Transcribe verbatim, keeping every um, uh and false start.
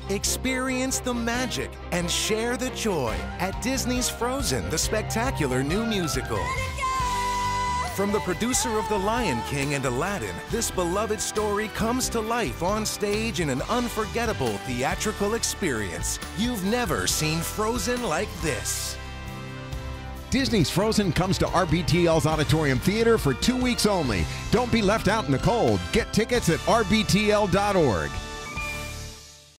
Experience the magic and share the joy at Disney's Frozen, the spectacular new musical. From the producer of The Lion King and Aladdin, this beloved story comes to life on stage in an unforgettable theatrical experience. You've never seen Frozen like this. Disney's Frozen comes to R B T L's Auditorium Theater for two weeks only. Don't be left out in the cold. Get tickets at R B T L dot org.